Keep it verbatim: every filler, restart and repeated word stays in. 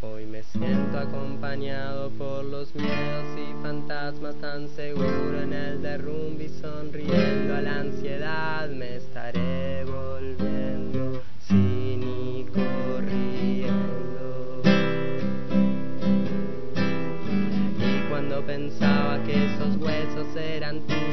Hoy me siento acompañado por los miedos y fantasmas, tan seguro en el derrumbe y sonriendo a la ansiedad. Me estaré volviendo cínico riendo. Y cuando pensaba que esos huesos eran tuyos,